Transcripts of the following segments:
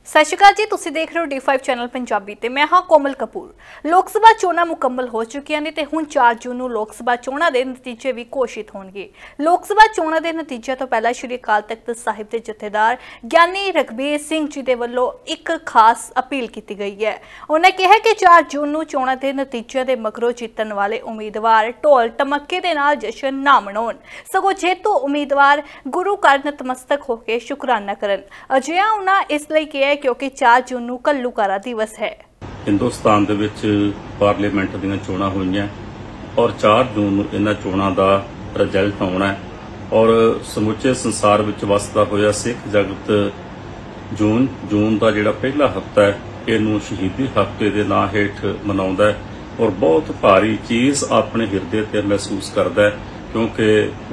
सत श्री अकाल जी, तुसीं देख रहे हो D5 चैनल पंजाबी ते मैं हाँ कोमल कपूर। लोक सभा चोणां मुकम्मल हो चुकियां ने ते हुण 4 जून नूं लोक सभा चोणां दे नतीजे भी घोषित होणगे। लोक सभा चोणां दे नतीजे तो पहला श्री अकाल तख्त साहिब के जथेदार ज्ञानी रघबीर सिंह जी दे वल्लों एक खास अपील की गई है। उन्हें कहा कि 4 जून नूं चोणां दे नतीजे दे मगरों जितण वाले उम्मीदवार ढोल टमके दे नाल जशन ना मनाउण, सगों जेतू उम्मीदवार गुरु घर नतमस्तक होकर शुकराना करन। अजिहा उन्हां इसलिए किया क्योंकि 4 जून नूं घल्लूघारा दिवस है। हिंदुस्तान दे विच पार्लीमेंट दीयां चोणां होईयां और 4 जून नूं इन्हां चोणां दा रिजल्ट आउणा है और समुचे संसार विच वसदा होया सिख जगत जून दा जिहड़ा पहला हफ्ता है इहनूं शहीदी हफ्ते दे नां हेठ मनाउंदा है और बहुत भारी चीज़ अपने हिरदे ते महसूस करदा है क्योंकि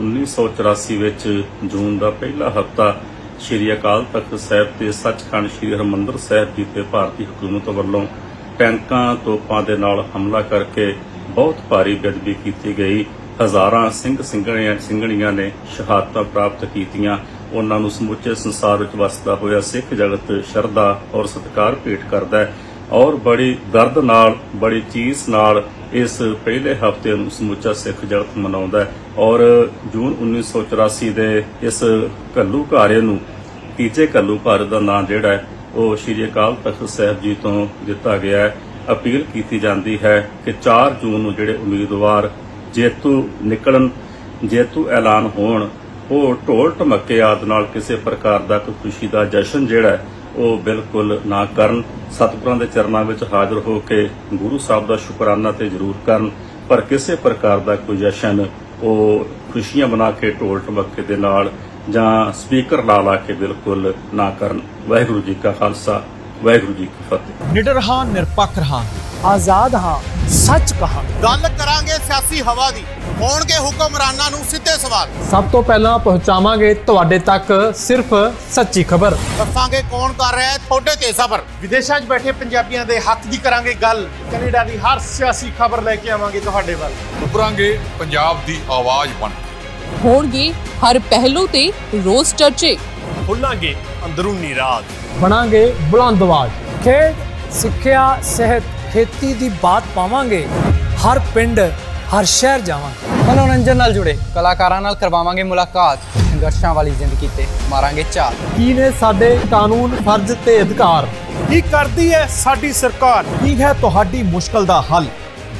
1984 विच जून दा पहला हफ्ता श्री अकाल तख्त साहिब ते सचखंड श्री हरमंदर साहिब जी ते भारतीय हुकूमत वालों टैंकां तोपां दे नाल हमला करके बहुत भारी बेदबी की गई। हज़ारां सिंह ਸਿੰਘਣੀਆਂ ने शहादतां प्राप्त कीतियां। उन्हां नूं समुचे संसार विच वसदा होया सिख जगत शरधा और सत्कार भेट करदा है और बड़ी दर्द नाल बड़ी चीज़ नाल इस पहले हफ्ते नूं समुचा सिख जगत मनाउंदा है और जून 1984 दे इस घल्लूघारे नूं तीजे घल्लूघारे दा नाम जिहड़ा है वो श्री अकाल तख्त साहिब जी तो दिता गया है। अपील की जाती है कि 4 जून नूं जिहड़े उम्मीदवार जेतू निकलन जेतू ऐलान होण वो ढोल ढमके आदि नाल किसी प्रकार का कोई खुशी का जशन जिहड़ा है वो बिल्कुल ना करन। सतगुरां दे चरनां विच हाज़र होके गुरु साहब का शुकराना ते जरूर करन, पर किसी प्रकार का कोई जशन वो खुशियां मना के ढोल ढमके दे नाल जां स्पीकर ला के बिल्कुल ना करन। वाहिगुरू जी का खालसा, वाहिगुरू जी की फतेह। निडर हां, निरपक्ष रहांगे, आजाद हां, सच कहां। गल करांगे सियासी हवा दी, होणगे हुक्मरानां नूं सिੱਧੇ सवाल। सब तो पहला पहुंचावांगे तुहाडे तक सिर्फ सच्ची खबर। दसांगे कौन कर रहा है थोड़े ते सफर। विदेशां 'ਚ बैठे पंजाबियां दे हक दी करांगे गल। कनेडा दी हर सियासी खबर लेके आवांगे तुहाडे वल। उभरांगे पंजाब दी आवाज बन के। होणगे हर पहलू ते रोज चर्चे। खुलांगे अंदरूनी राज। बनांगे बुलंद आवाज। खेड, सिक्ख्या, सेहत, खेती दी बात पावांगे। हर पिंड हर शहर जावांगे। मनोरंजन नाल जुड़े कलाकारां नाल करवावांगे मुलाकात। संघर्षां वाली जिंदगी ते मारांगे झात। की ने साडे कानून, फर्ज ते अधिकार, की करदी है साडी सरकार, की है तुहाडी मुश्किल दा हल।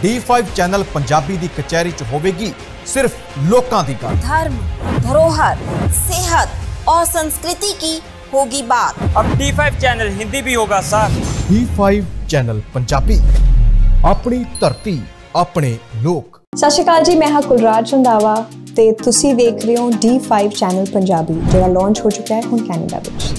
D5 चैनल पंजाबी दी कचहरी च होवेगी सिर्फ लोकां दी गल। धर्म, धरोहर, सेहत और संस्कृति की होगी बात। अब D5 चैनल हिंदी भी होगा सर। D5 चैनल पंजाबी, अपनी धरती अपने लोक। सत श्री अकाल जी, मैं हाँ कुलराज रंधावा ते तुसी देख रहे हो D5 चैनल पंजाबी, जो लॉन्च हो चुका है हुण कैनेडा विच।